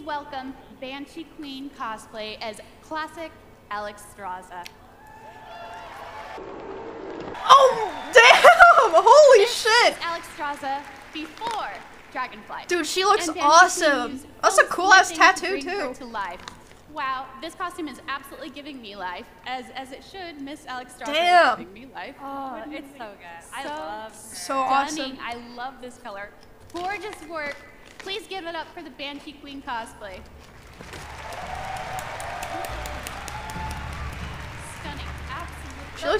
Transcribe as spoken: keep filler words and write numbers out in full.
please welcome Banshee Queen cosplay as classic Alex Straza. Oh, damn! Holy this shit! Is Alex Straza before Dragonfly. Dude, she looks and awesome. That's a cool ass tattoo, to too. To life. Wow, this costume is absolutely giving me life, as as it should. Miss Alex Straza Damn. is giving me life. Oh, it's so good. I So love her. So awesome. Stunning. I love this color. Gorgeous work. Please give it up for the Banshee Queen cosplay.